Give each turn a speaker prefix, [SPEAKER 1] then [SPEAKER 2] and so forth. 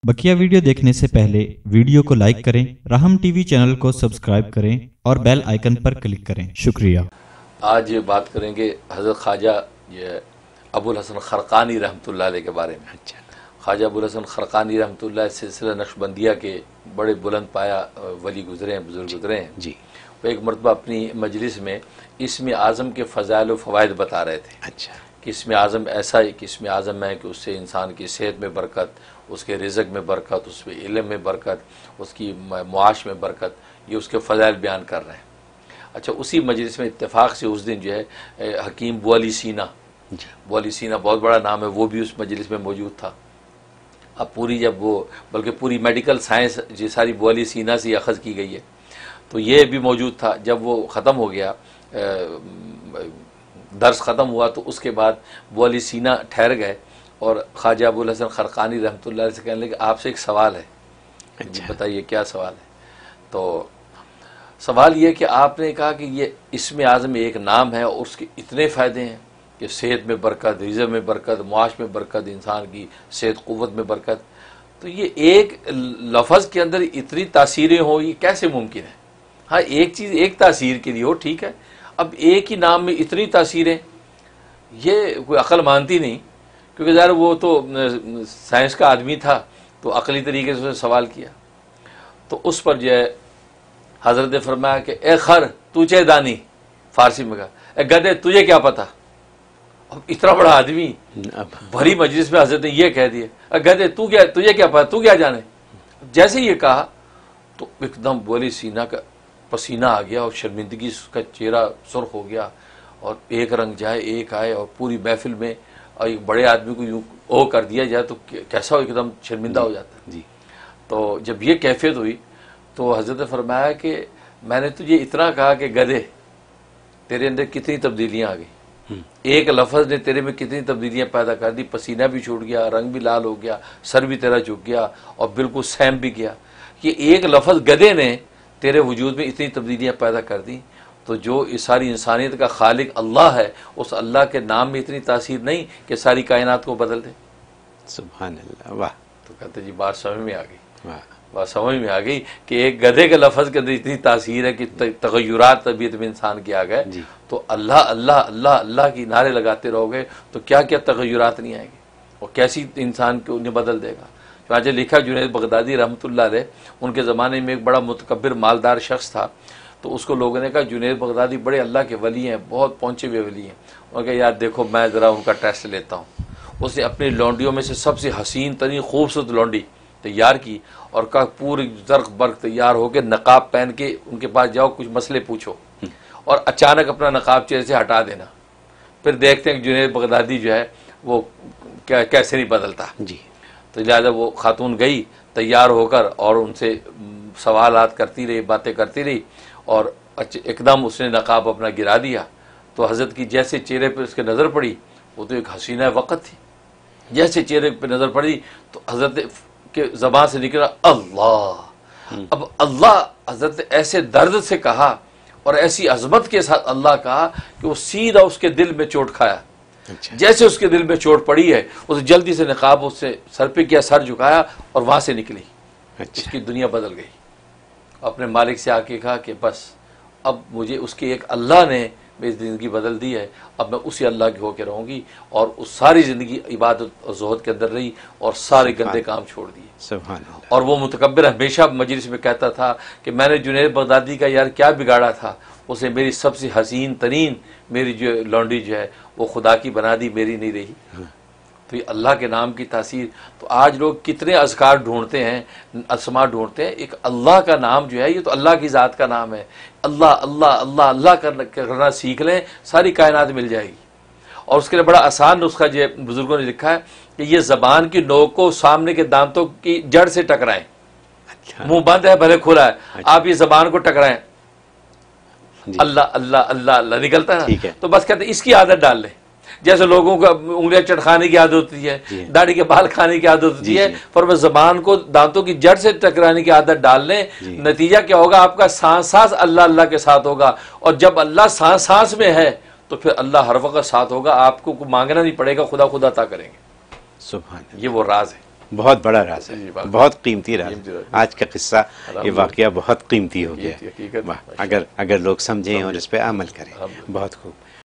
[SPEAKER 1] बकिया video देखने से पहले वीडियो को लाइक करें, राहम टीवी चैनल को सब्सक्राइब करें और बेल आइकन पर क्लिक करें। शुक्रिया।
[SPEAKER 2] आज बात करेंगे हज़रत ख्वाजा अबुल हसन खरकानी रहमतुल्लाह अलैह के बारे में। अच्छा, ख्वाजा अबुल हसन खरकानी रहमतुल्लाह सिलसिला नक्शबंदिया के बड़े बुलंद पाया वली गुजरे हैं, बुजुर्ग गुजरे हैं जी। वो एक मरतबा अपनी मजलिस में इसमें आज़म के फ़ज़ाइल व फ़वाइद बता रहे थे। अच्छा, कि इसमें आज़म ऐसा है कि इसमें आज़म है कि उससे इंसान की सेहत में बरकत, उसके रिज़्क़ में बरकत, उसमें इल्म में बरकत, उसकी मुआश में बरकत, ये उसके फ़ज़ाइल बयान कर रहे हैं। अच्छा, उसी मजलिस में इत्तेफाक से उस दिन जो है हकीम बुअली सीना, बुअली सीना बहुत बड़ा नाम है, वो भी उस मजलिस में मौजूद था। अब पूरी जब वो बल्कि पूरी मेडिकल साइंस जी सारी बुअली सीना से अखज़ की गई है, तो ये भी मौजूद था। जब वो ख़त्म हो गया, दर्स ख़त्म हुआ, तो उसके बाद बुअली सीना ठहर गए और ख्वाजा अबुल हसन खरकानी रहमतुल्लाह से कहने लगे आपसे एक सवाल है। अच्छा, बताइए क्या सवाल है। तो सवाल ये कि आपने कहा कि ये इसमें आज़म एक नाम है और उसके इतने फ़ायदे हैं कि सेहत में बरकत, रिज़्क़ में बरकत, मुआश में बरकत, इंसान की सेहत क़ुव्वत में बरकत, तो ये एक लफ्ज़ के अंदर इतनी तासीरें हो, ये कैसे मुमकिन है। हाँ, एक चीज़ एक तासीर के लिए हो, ठीक है, अब एक ही नाम में इतनी तासीरें, ये कोई अक्ल मानती नहीं, क्योंकि ज़ाहिर वो तो साइंस का आदमी था, तो अक़ली तरीके से उसने सवाल किया। तो उस पर जो है हज़रत ने फरमाया कि ए खर तुझे दानी, फ़ारसी में कहा, ए गधे तुझे क्या पता। अब इतना बड़ा आदमी भरी मजलिस में हज़रत ने यह कह दिया, गधे तू क्या, तुझे क्या पता, तू क्या जाने। जैसे ये कहा तो एकदम बोली सीना का पसीना आ गया और शर्मिंदगी का चेहरा सुर्ख हो गया और एक रंग जाए एक आए और पूरी महफिल में और एक बड़े आदमी को यूँ ओ कर दिया जाए तो कैसा एकदम शर्मिंदा हो जाता है जी। तो जब ये कैफियत हुई तो हज़रत ने फरमाया कि मैंने तुझे इतना कहा कि गधे तेरे अंदर कितनी तब्दीलियाँ आ गई, एक लफ्ज़ ने तेरे में कितनी तब्दीलियाँ पैदा कर दी, पसीना भी छूट गया, रंग भी लाल हो गया, सर भी तेरा झुक गया और बिल्कुल सहम भी गया। ये एक लफ्ज़ गधे ने तेरे वजूद में इतनी तब्दीलियाँ पैदा कर दी। तो जो इस सारी इंसानियत का खालिक अल्लाह है, उस अल्लाह के नाम में इतनी तासीर नहीं कि सारी कायनात को बदल दे। सुभान अल्लाह, वाह। तो कहते जी बात समझ में आ गई, वाह, बात समझ में आ गई कि एक गधे के लफ्ज़ के अंदर इतनी तासीर है कि तग़य्युरात तबीयत में इंसान के आ गए। तो अल्लाह अल्लाह अल्लाह अल्लाह की नारे लगाते रहोगे तो क्या क्या तग़य्युरात नहीं आएंगे और कैसी इंसान को उन्हें बदल देगा। चुनांचे लिखा जुनैद बगदादी रहमतुल्लाह अलैह, उनके ज़माने में एक बड़ा मुतकब्बिर मालदार शख्स था। तो उसको लोगों ने कहा जुनैद बगदादी बड़े अल्लाह के वली हैं, बहुत पहुँचे हुए वली हैं। उन्होंने कहा यार देखो मैं ज़रा उनका टेस्ट लेता हूँ। उसने अपनी लौंडियों में से सबसे हसीन तरीन खूबसूरत लौंडी तैयार की और कहा पूरी ज़र्क बर्क तैयार होकर नकाब पहन के उनके पास जाओ, कुछ मसले पूछो और अचानक अपना नकाब चेहरे से हटा देना, फिर देखते हैं कि जुनैद बगदादी जो है वो कैसे नहीं बदलता जी। तो लिहाजा वो खातून गई तैयार होकर और उनसे सवालात करती रही, बातें करती रही और एकदम उसने नकाब अपना गिरा दिया। तो हज़रत की जैसे चेहरे पर उसके नज़र पड़ी, वो तो एक हसीना वक़्त थी, जैसे चेहरे पर नज़र पड़ी तो हज़रत के ज़बान से निकला अल्लाह। अब अल्लाह हज़रत ने ऐसे दर्द से कहा और ऐसी अज़मत के साथ अल्लाह कहा कि वो सीधा उसके दिल में चोट खाया। अच्छा। जैसे उसके दिल में चोट पड़ी है, उसे जल्दी से नकाब उससे सर पे किया, सर झुकाया और वहाँ से निकली। अच्छा। उसकी दुनिया बदल गई। अपने मालिक से आके कहा कि बस अब मुझे उसके एक अल्लाह ने मेरी ज़िंदगी बदल दी है, अब मैं उसी अल्लाह की होकर रहूँगी। और उस सारी ज़िंदगी इबादत और ज़ुहद के अंदर रही और सारे गंदे काम छोड़ दिए। और वो मुतकब्बिर हमेशा मजलिस में कहता था कि मैंने जुनैद बगदादी का यार क्या बिगाड़ा था, उसे मेरी सबसे हसीन तरीन मेरी जो लौंडी जो है वो खुदा की बना दी, मेरी नहीं रही। तो ये अल्लाह के नाम की तासीर। तो आज लोग कितने अज़कार ढूंढते हैं, असमा ढूंढते हैं, एक अल्लाह का नाम जो है ये तो अल्लाह की ज़ात का नाम है। अल्लाह अल्लाह अल्लाह अल्लाह करना सीख लें, सारी कायनात मिल जाएगी। और उसके लिए बड़ा आसान नुस्खा जो बुज़ुर्गों ने लिखा है कि ये ज़बान की नोक को सामने के दांतों की जड़ से टकराएं। अच्छा। मुँह बंद है भले खुला है, अच्छा। आप ये ज़बान को टकराएं, अल्लाह अल्लाह अल्लाह अल्लाह निकलता है। तो बस कहते इसकी आदत डाल लें। जैसे लोगों को उंगलियां चटखाने की आदत होती है, दाढ़ी के बाल खाने की आदत होती है, पर वह ज़बान को दांतों की जड़ से टकराने की आदत डाल लें, नतीजा क्या होगा, आपका सांस सांस अल्लाह अल्लाह के साथ होगा। और जब अल्लाह सांस सांस में है तो फिर अल्लाह हर वक्त साथ होगा, आपको मांगना नहीं पड़ेगा, खुदा खुदा अता करेंगे। सुभान, ये वो राज है।
[SPEAKER 3] بہت بڑا راز ہے،
[SPEAKER 2] جی، واقعی
[SPEAKER 3] بہت قیمتی راز
[SPEAKER 2] قیمتی
[SPEAKER 3] ہے.
[SPEAKER 2] راز.
[SPEAKER 3] آج کا قصہ یہ واقعہ بہت قیمتی ہو گیا
[SPEAKER 2] حقیقت
[SPEAKER 3] ہے. اگر لوگ سمجھیں اور اس پہ عمل کریں. بہت خوب.